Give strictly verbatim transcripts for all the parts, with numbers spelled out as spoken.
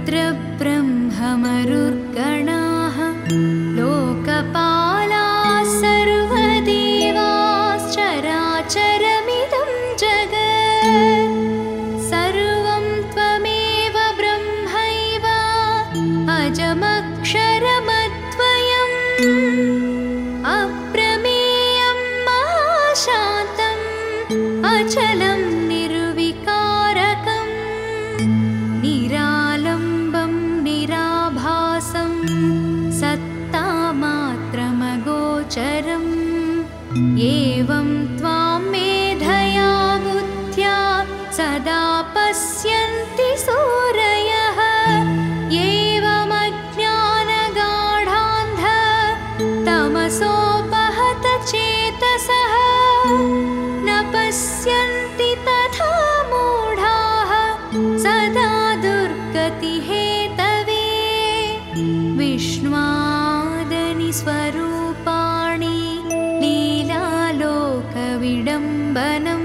रुद्रब्रह्ममरुर्गणाः लोकपालाः सर्वदेवाश्चराचरमिदं जगत् सर्वं त्वमेव ब्रह्मैव अजमक्षरमद्वयम् अप्रमेयं महाशान्तम् अचलं निर्विकारकम् निरालम्बं निराभासं सत्तामात्रमगोचरम् एवं त्वां मेधया बुद्ध्या सदा पश्यन्ति सूरयः एवमज्ञानगाढान्ध तमसोपहत चेतसः न पश्यन्ति तथा मूढाः सदा दुर्गतिहेतवे विष्णुवादनि स्वरूपाणि लीलालोकविडम्बनं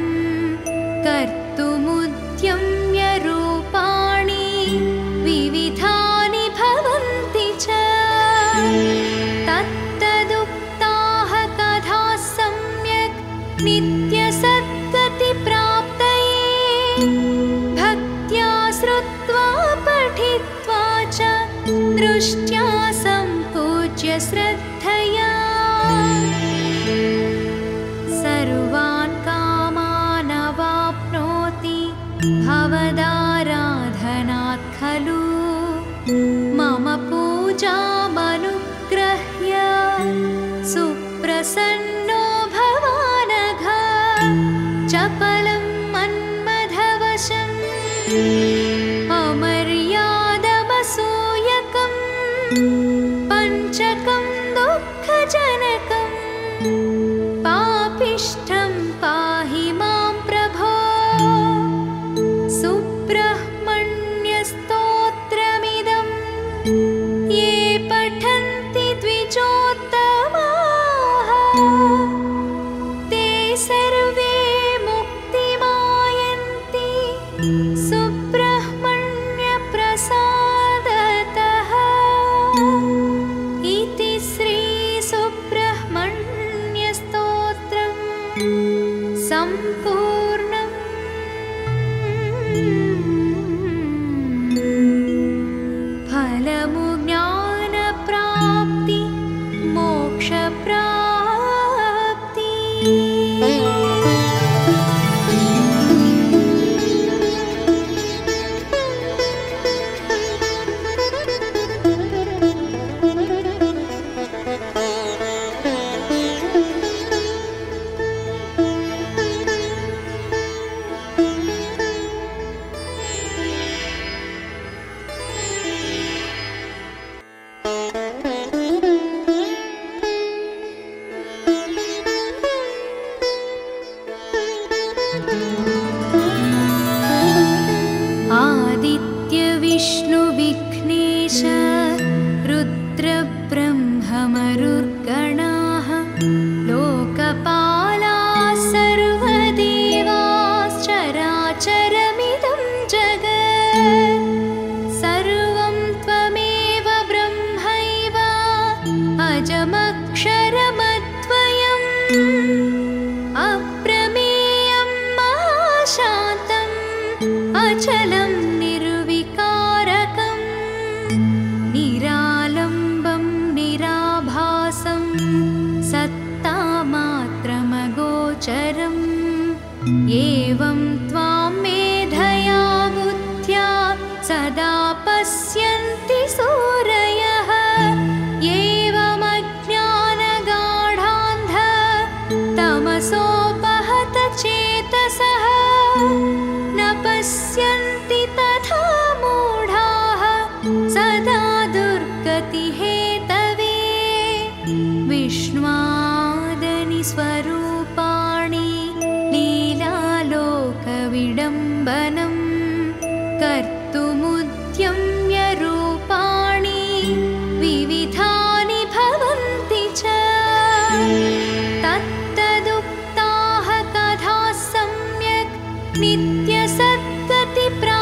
कर्तुमुद्यम्य रूपाणि विविधानि भवन्ति च तत्तदुक्ताः कथाः सम्यक् नित्यसद्गतिप्राप्तये भक्त्या श्रुत्वा पठित्वा च दृष्ट्या सम्पूज्य श्रद्धया सर्वान् कामान् अवाप्नोति भवदाराधनात् खलु मम पूजामनुग्रह्य सुप्रसन्नो भवानघ चपलं मन्मथवशम् अमर्यादमसूयकं पञ्चकं दुःखजनकं पापिष्ठं पाहि मां प्रभो सुब्रह्मण्यस्तोत्रमिदं ये पठन्ति द्विजोत्तमाः ते सर्वे मुक्तिमायन्ति सुब्रह्मण्यप्रसादतः इति श्री सुब्रह्मण्यस्तोत्रम् सम्पूर्णम्। फलमु ज्ञानप्राप्ति मोक्षप्राप्ति। आदित्य विष्णु विघ्नेश रुद्रब्रह्ममरुर्गणाः लोकपालाः सर्वदेवाश्चराचरमिदं जगत् सर्वं त्वमेव ब्रह्मैव अजमक्षरमद्वयम् अप्रमेयं महाशान्तम् अचलं निर्विकारकम् निरालम्बं निराभासं सत्तामात्रमगोचरम् एवं त्वां मेधया बुद्ध्या सदा पश्यन्ति सूरयः एवमज्ञानगाढान्ध तमसोपहत चेतसः न पश्यन्ति तथा मूढाः सदा दुर्गतिहेतवे विष्णुवादनि स्वरूपाणि लीलालोकविडम्बनं कर्तुमुद्यम्य रूपाणि विविधानि भवन्ति च तत्तदुक्ताः कथाः सम्यक् नित्यसद्गतिप्राप्तये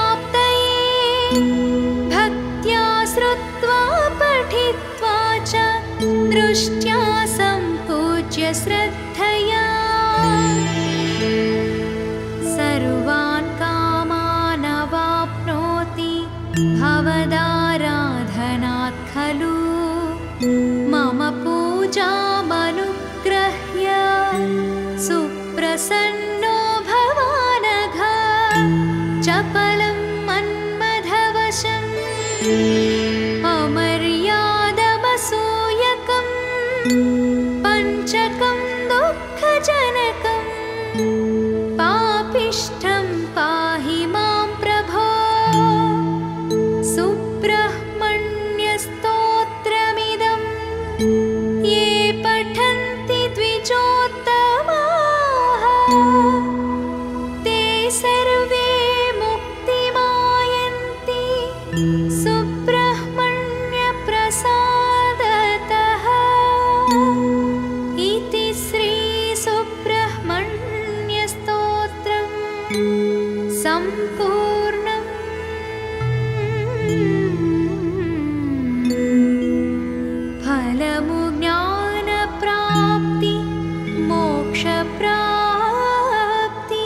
भवदाराधनात् खलु मम पूजामनुग्रह्य सुप्रसन्नो भवानघ चपलं मन्मथवशम् अमर्यादमसूयकं पञ्चकं दुःखजनकं पापिष्ठं पाहि मां प्रभो सुब्रह्मण्यस्तोत्रमिदं ये पठन्ति द्विजोत्तमाः ते सर्वे मुक्तिमायन्ति सुब्रह्मण्यप्रसादतः इति श्रीसुब्रह्मण्यस्तोत्रम् सम्पूर्णम्। फलमु ज्ञानप्राप्ति मोक्षप्राप्ति।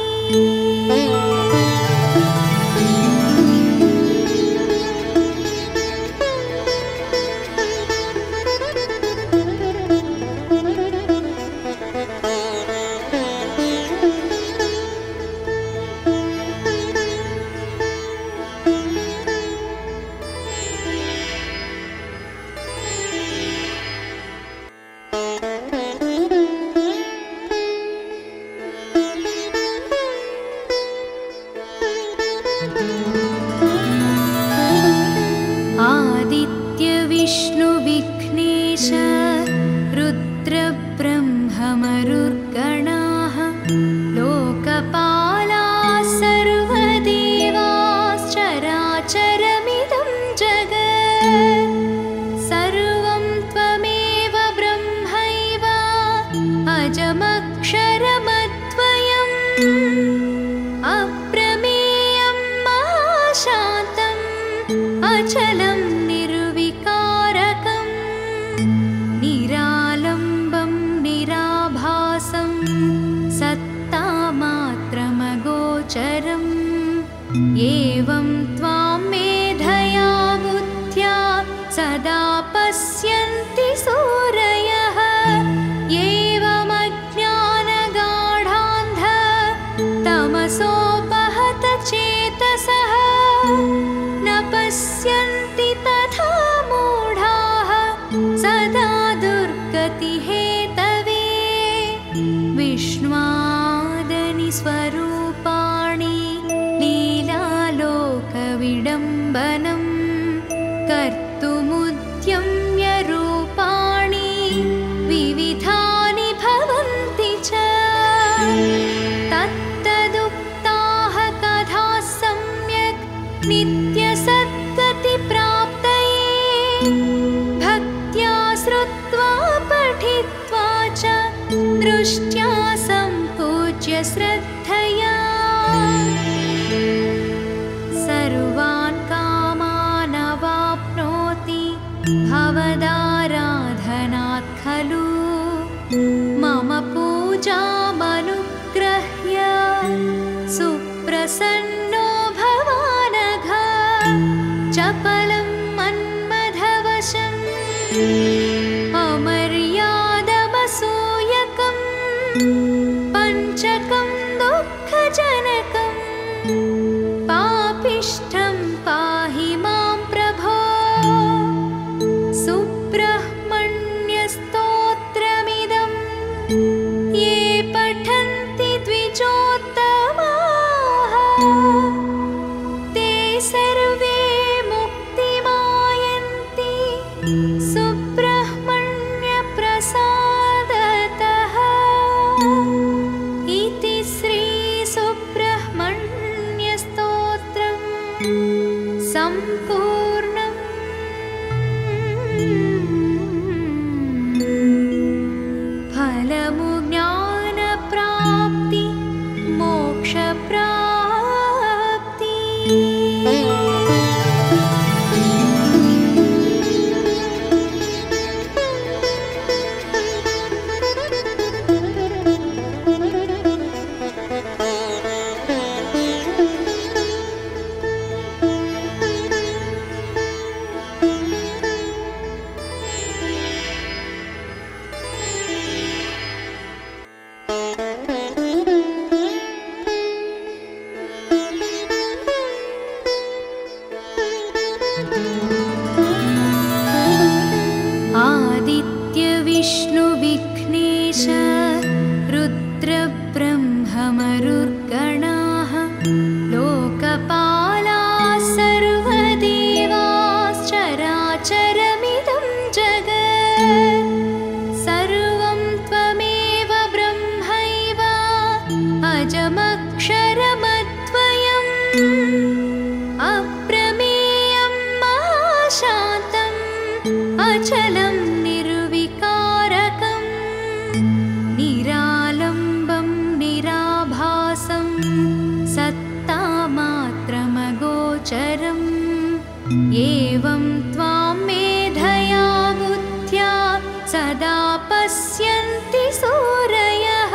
आदित्य विष्णु विघ्नेश रुद्रब्रह्ममरुर्गणाः लोकपालाः सर्वदेवाश्चराचरमिदं जगत् सर्वं त्वमेव ब्रह्मैव अजमक्षरमद्वयम् अप्रमेयं महाशान्तम् अचलं निर्विकारकं निरालम्बं निराभासं सत्तामात्रमगोचरम् एवं त्वां मेधया बुद्ध्या सदा पश्यन्ति सूरयः एवमज्ञानगाढान्ध तमसोपहत चेतसः न पश्यन्ति तथा मूढाः सदा दुर्गतिहेतवे विष्णुवादनि स्वरूपाणि लीलालोकविडम्बनं कर्तुमुद्यम्य रूपाणि विविधानि भवन्ति च तत्तदुक्ताः कथाः सम्यक् नित्यसद्गतिप्राप्तये भक्त्या श्रुत्वा पठित्वा च दृष्ट्या सम्पूज्य श्रद्धया सर्वान् कामान् अवाप्नोति भवदाराधनात् खलु मम पूजामनुग्रह्य सुप्रसन्नो भवानघ चपलं मन्मथवशम् अमर्यादमसूयकं पञ्चकं दुःखजनकं पापिष्ठं पाहि मां प्रभो सुब्रह्मण्यस्तोत्रमिदं ये पठन्ति द्विजोत्तमाः ते सर्वे मुक्तिमायन्ति सुब्रह्मण्यप्रसादतः आदित्य विष्णु विघ्नेश रुद्रब्रह्ममरुर्गणाः लोकपालाः सर्वदेवाश्चराचरमिदं जगत् सर्वं त्वमेव ब्रह्मैव अजमक्षरमद्वयम् अप्रमेयं महाशान्तम् अचलं निर्विकारकम् निरालम्बं निराभासं सत्तामात्रमगोचरम् एवं त्वां मेधया बुद्ध्या सदा पश्यन्ति सूरयः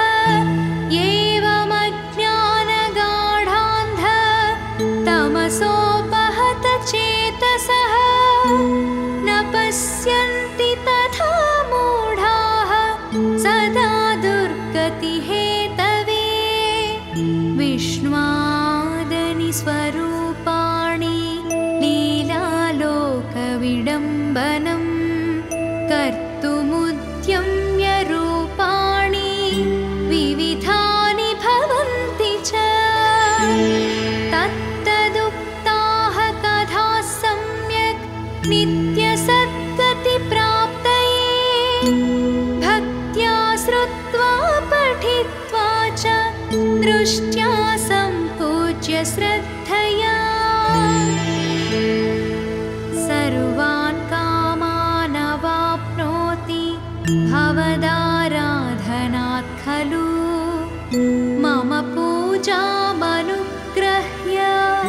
एवमज्ञानगाढान्ध तमसोपहत चेतसः न पश्यन्ति तथा मूढाः सदा दुर्गतिहेतवे विष्णुवादनि स्वरूपाणि लीलालोकविडम्बनं कर्तुमुद्यम्य रूपाणि विविधानि भवन्ति च तत्तदुक्ताः कथाः सम्यक् नित्यसद्गतिप्राप्तये भक्त्या श्रुत्वा पठित्वा च दृष्ट्या सम्पूज्य श्रद्धया सर्वान् कामान् अवाप्नोति भवदाराधनात् खलु मम पूजामनुग्रह्य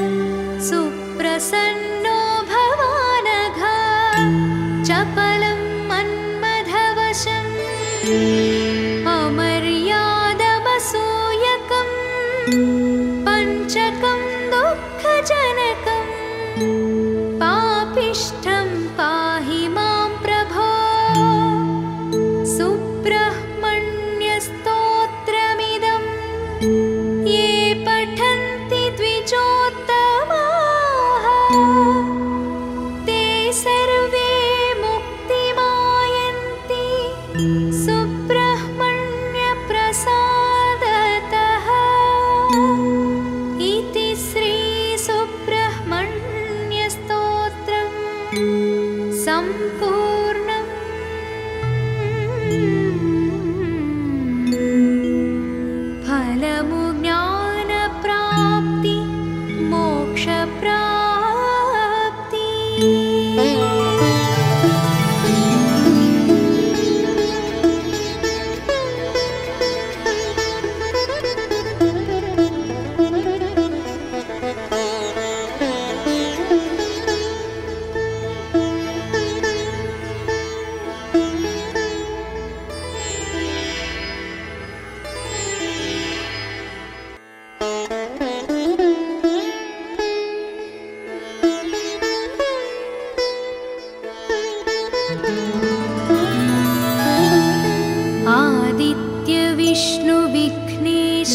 सुप्रसन्नो भवानघ चपलं मन्मथवशम् अमर्यादमसूयकं पञ्चकं दुःखजनकम् पापिष्ठं पाहि मां प्रभो सुब्रह्मण्यस्तोत्रमिदं ये पठन्ति द्विजोत्तमाः ते सर्वे मुक्तिमायन्ति सुब्रह्मण्यप्रसादतः इति श्री सुब्रह्मण्यस्तोत्रम् सम्पूर्णम्। फलमु ज्ञानप्राप्ति मोक्षप्राप्ति। आदित्य विष्णु विघ्नेश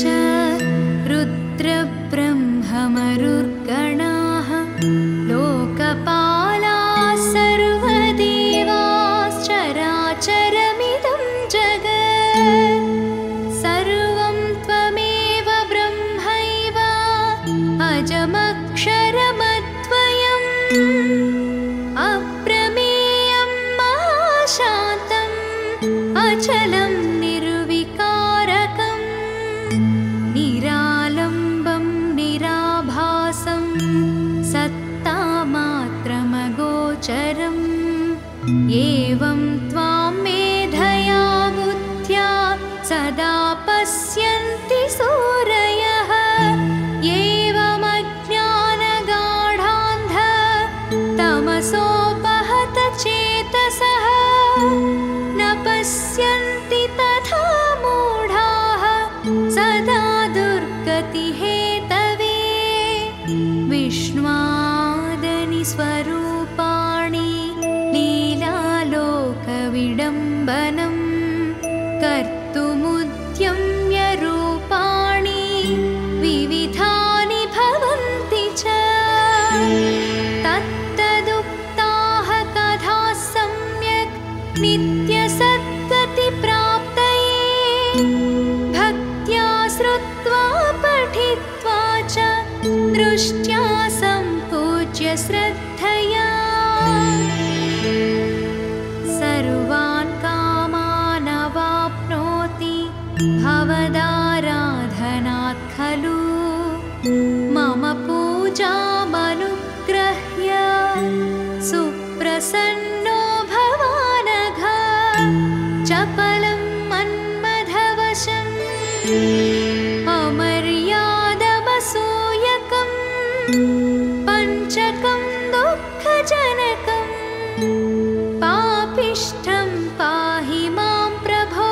रुद्रब्रह्ममरुर्गणाः लोकपालाः सर्वदेवाश्चराचरमिदं जगत् सर्वं त्वमेव ब्रह्मैव अजमक्षरमद्वयम् अप्रमेयं महाशान्तम् अचलं निर्विकारकम् निरालम्बं निराभासं सत्तामात्रमगोचरम् एवं त्वां मेधया बुद्ध्या सदा पश्यन्ति सूरयः एवमज्ञानगाढान्ध तमसोपहत चेतसः न पश्यन्ति तथा मूढाः सदा दुर्गतिहेतवे विष्णुवादनि स्वरूपाणि लीलालोकविडम्बनं कर्तुमुद्यम्य रूपाणि विविधानि भवन्ति च तत्तदु नित्यसद्गतिप्राप्तये भक्त्या श्रुत्वा पठित्वा च दृष्ट्या सम्पूज्य श्रद्धया सर्वान् कामान् अवाप्नोति भवदाराधनात् खलु मम पूजामनुग्रह्य सुप्रसन्नो भवानघ चपलं मन्मथवशम् अमर्यादमसूयकं पञ्चकं दुःखजनकं पापिष्ठं पाहि मां प्रभो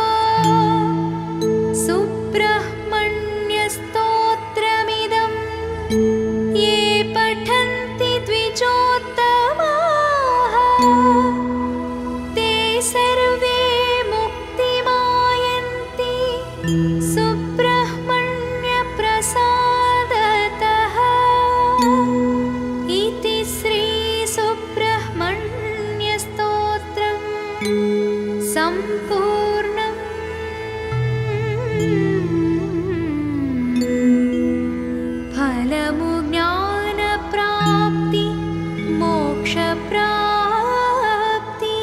सुब्रह्मण्यस्तोत्रमिदं ये पठन्ति द्विजोत्तमाः ते सर्वे मुक्तिमायन्ति सुब्रह्मण्यप्रसादतः इति श्री सुब्रह्मण्यस्तोत्रम् सम्पूर्णम्। फलमु ज्ञानप्राप्ति मोक्षप्राप्ति।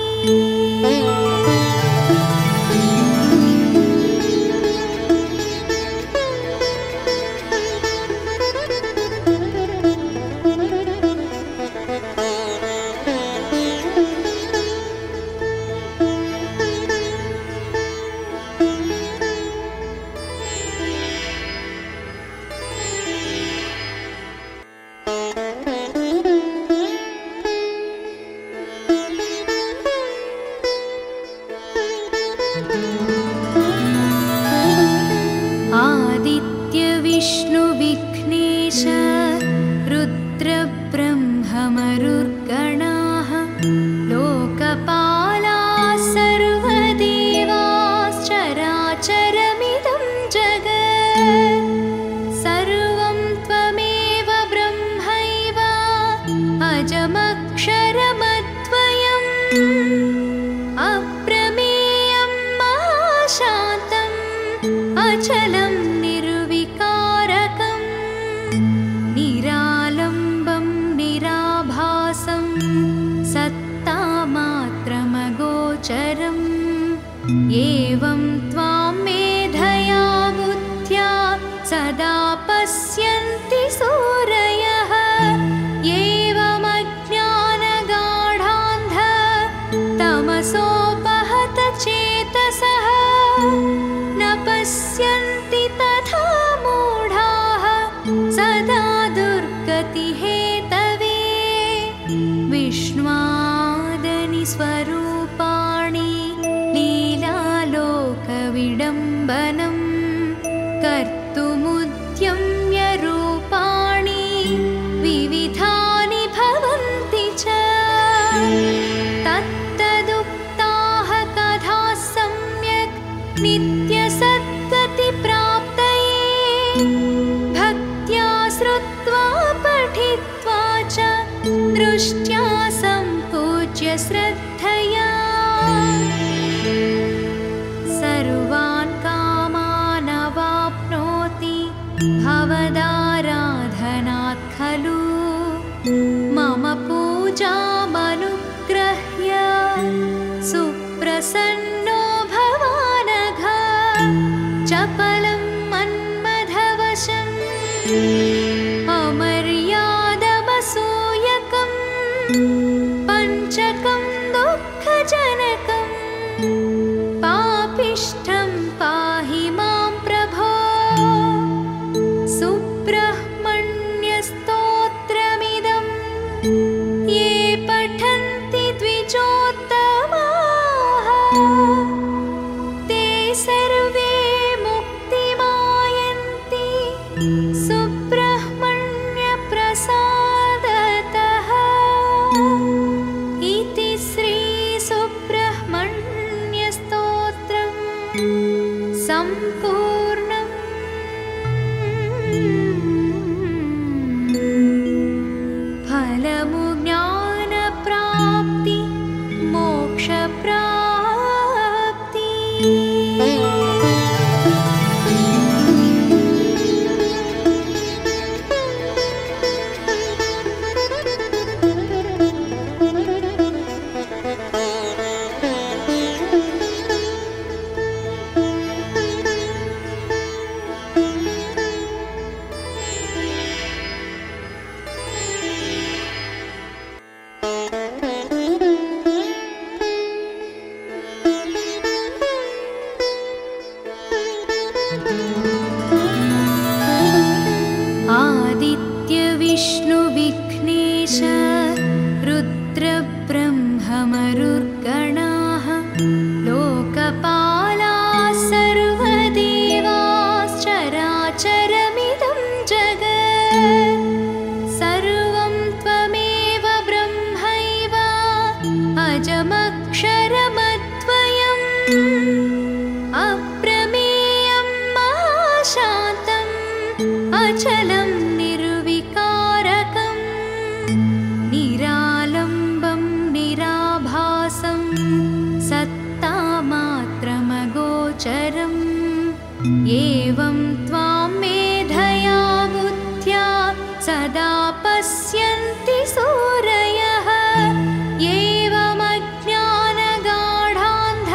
आदित्य विष्णु विघ्नेश रुद्रब्रह्ममरुर्गणाः लोकपालाः सर्वदेवाश्चराचरमिदं जगत् सर्वं त्वमेव ब्रह्मैव अजमक्षरमद्वयम् अप्रमेयं महाशान्तम् अचलं निर्विकारकं निरालम्बं निराभासं सत्तामात्रमगोचरम् एवं त्वां मेधया बुद्ध्या सदा पश्यन्ति सूरयः एवमज्ञानगाढान्ध तमसोपहत चेतसः न पश्यन्ति तथा मूढाः सदा दुर्गतिहेतवे विष्णुवादनि स्वरूपाणि लीलालोकविडम्बनं कर्तुमुद्यम्य रूपाणि विविधानि भवन्ति च तत्तदुक्ताः कथाः सम्यक् नित्यसद्गतिप्राप्तये भक्त्या श्रुत्वा पठित्वा च दृष्ट्या सम्पूज्य श्रद्धया सर्वान् कामान् अवाप्नोति भवदाराधनात् खलु मम पूजामनुग्रह्य सुप्रसन्नो भवानघ चपलं मन्मथवशम् अमर्यादमसूयकं पञ्चकं दुःखजनकं पापिष्ठं पाहि मां प्रभो सुब्रह्मण्यस्तोत्रमिदं ये पठन्ति द्विजोत्तमाः ते सर्वे मुक्तिमायन्ति सुब्रह्मण्यप्रसादतः इति श्री सुब्रह्मण्यस्तोत्रम् सम्पूर्णम्। फलमु ज्ञानप्राप्ति मो आदित्य विष्णु विघ्नेश रुद्रब्रह्ममरुर्गणाः लोकपालाः सर्वदेवाश्चराचरमिदं जगत् सर्वं त्वमेव ब्रह्मैव अजमक्षरमद्वयम् अप्रमेयं महाशान्तम् अचलं निर्विकारकं निरालम्बं निराभासं सत्तामात्रमगोचरम् एवं त्वां मेधया बुद्ध्या सदा पश्यन्ति सूरयः एवमज्ञानगाढान्ध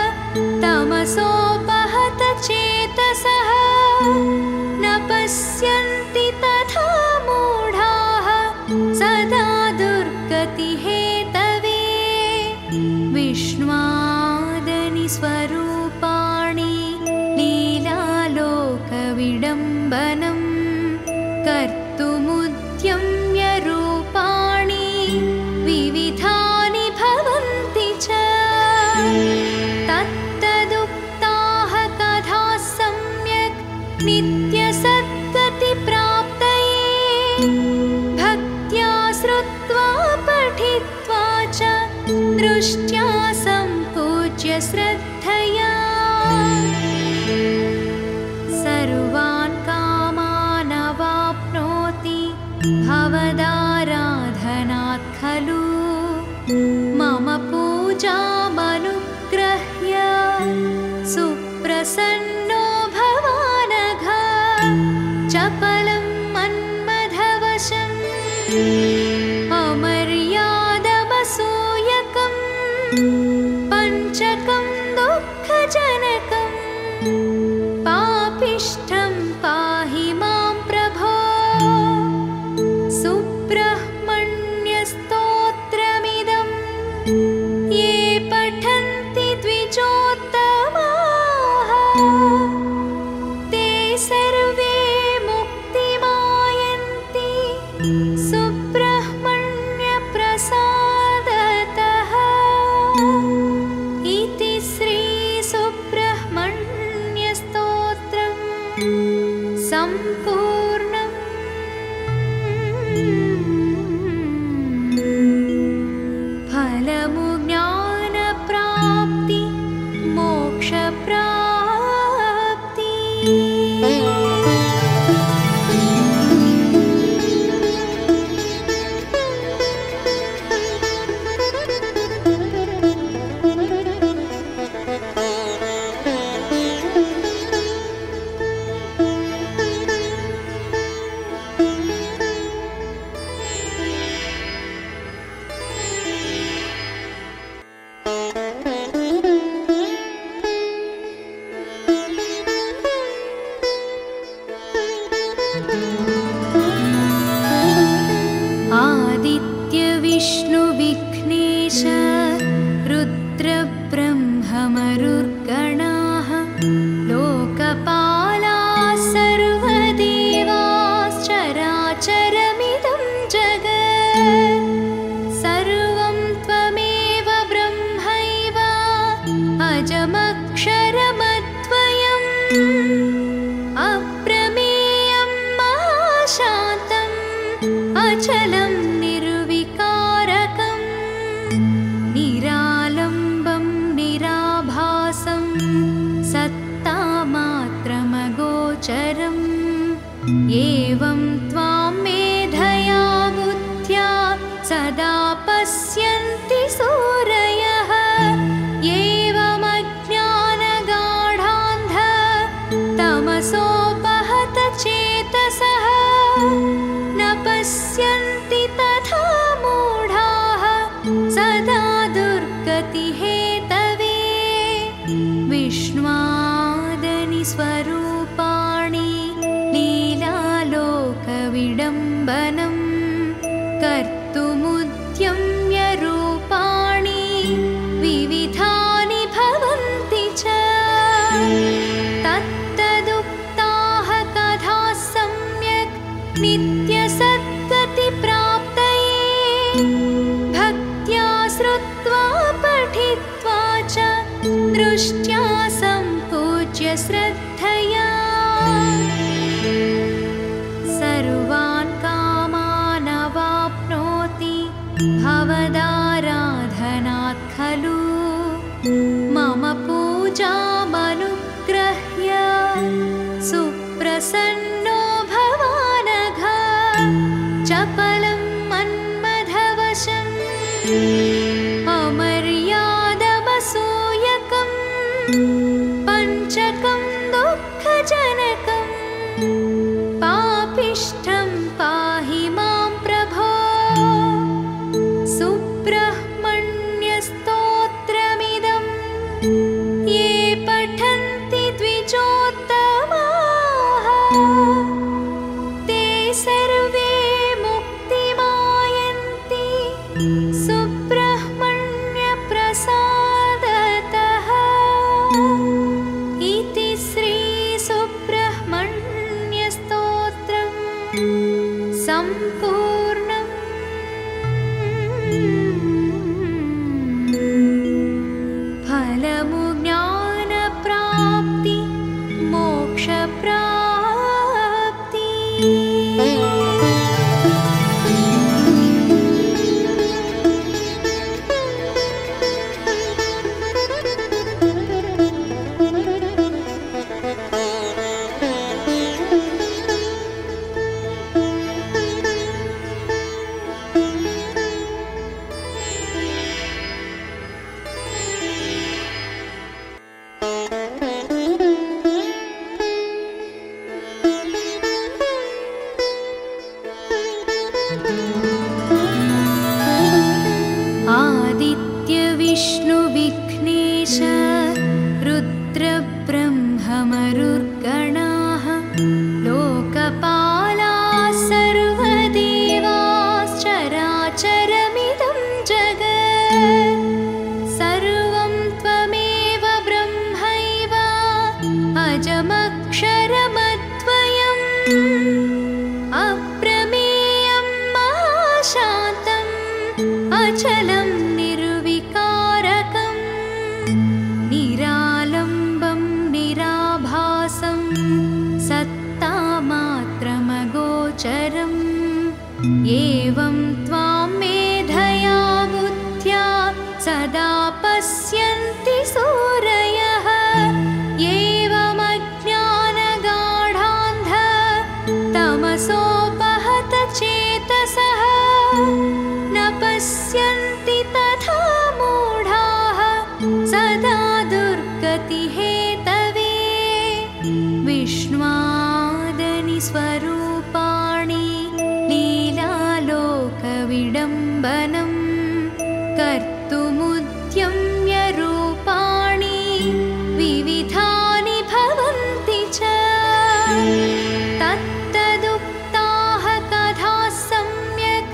तमसोपहत चेतसः न पश्यन्ति तथा मूढाः सदा दुर्गतिहेतवे विष्णुवादनि स्वरूपाणि लीलालोकविडम्बनं कर्तुमुद्यम्य रूपाणि विविधानि भवन्ति च तत्तदुक्ताः कथाः सम्यक् नित्यसद्गतिप्राप्तये भक्त्या श्रुत्वा पठित्वा च दृष्ट्या सम्पूज्य श्रद्धया सर्वान् कामान् अवाप्नोति भवदाराधनात् खलु मम पूजामनुग्रह्य सुप्रसन्नो भवानघ चपलं मन्मथवशम् अमर्यादमसूयकं पञ्चकं दुःखजनकं पापिष्ठं पाहि मां प्रभो सुब्रह्मण्यस्तोत्रमिदं ये पठन्ति द्विजोत्तमाः ते सर्वे मुक्तिमायन्ति सुब्रह्मण्यप्रसादतः इति श्री सुब्रह्मण्यस्तोत्रम् सम्पूर्णम्। फलमु ज्ञानप्राप्ति मोक्षप्राप्ति। आदित्य विष्णु विघ्नेश रुद्रब्रह्ममरुर्गणाः लोकपालाः सर्वदेवाश्चराचरमिदं जगत् सर्वं त्वमेव ब्रह्मैव अजमक्षरमद्वयम् अप्रमेयं महाशान्तम् अचलं निर्विकारकं निरालम्बं निराभासं सत्तामात्रमगोचरम् एवं त्वां मेधया बुद्ध्या सदा पश्यन्ति सूरयः एवमज्ञानगाढान्ध तमसोपहत चेतसः न पश्यन्ति तथा मूढाः सदा दुर्गतिहेतवे विष्णुवादनि स्वरूपाणि लीलालोकविडम्बनं कर्तुमुद्यम्य श्रुत्वा पठित्वा च दृष्ट्या सम्पूज्य श्रद्धया सर्वान् कामान् अवाप्नोति भवदाराधनात् खलु मम पूजामनुग्रह्य सुप्रसन्नो भवानघ चपलं मन्मथवशम् अमर्यादमसूयकं पञ्चकं दुःखजनकं पापिष्ठं पाहि मां प्रभो सुब्रह्मण्यस्तोत्रमिदं ये पठन्ति द्विजोत्तमाः ते सर्वे मुक्तिमायन्ति सुब्रह्मण्यप्रसादतः इति श्री सुब्रह्मण्यस्तोत्रम् सम्पूर्णम्। फलमु ज्ञानप्राप्ति मोक्षप्राप्ति। आदित्य विष्णु विघ्नेश रुद्रब्रह्ममरुर्गणाः लोकपालाः सर्वदेवाश्चराचरमिदं जगत् सर्वं त्वमेव ब्रह्मैव अजमक्षरमद्वयम् अप्रमेयं महाशान्तम् अचलं निर्विकारकं निरालम्बं निराभासं सत्तामात्रमगोचरम् एवं त्वां मेधया बुद्ध्या सदा पश्यन्ति सूरयः एवमज्ञानगाढान्ध तमसोपहत चेतसः न पश्यन्ति तथा मूढाः सदा दुर्गतिहेतवे विष्णुवादनि स्वरूपाणि लीलालोकविडम्बनं कर्तुमुद्यम्य रूपाणि विविधानि भवन्ति च तत्तदुक्ताः कथाः सम्यक्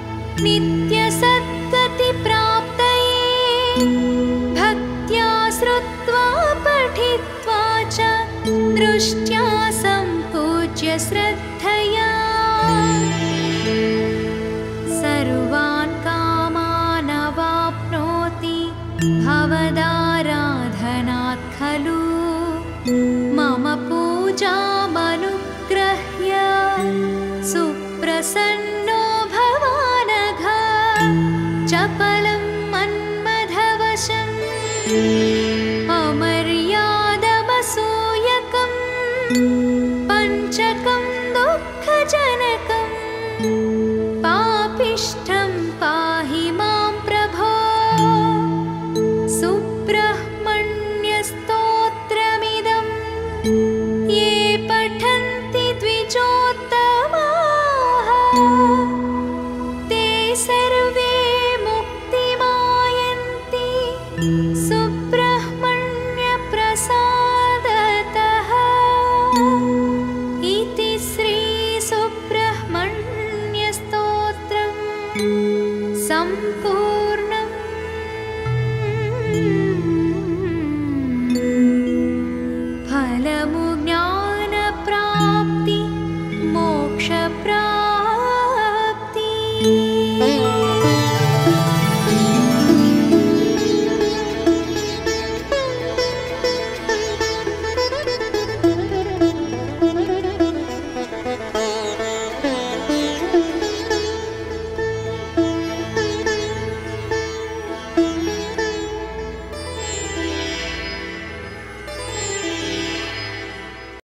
नित्यसद्गतिप्राप्तये भक्त्या श्रुत्वा पठित्वा च दृष्ट्या सम्पूज्य श्रद्धया सर्वान् कामान् अवाप्नोति भवदाराधनात् खलु मम पूजामनुग्रह्य सुप्रसन्नो भवानघ चपलं मन्मथवशम् अमर्यादमसूयकं पञ्चकं दुःखजनकं पापिष्ठं पाहि मां प्रभो सुब्रह्मण्यस्तोत्रमिदं ये पठन्ति द्विजोत्तमाः ते सर्वे मुक्तिमायन्ति सुब्रह्मण्यप्रसादतः इति श्री सुब्रह्मण्यस्तोत्रम् सम्पूर्णम्।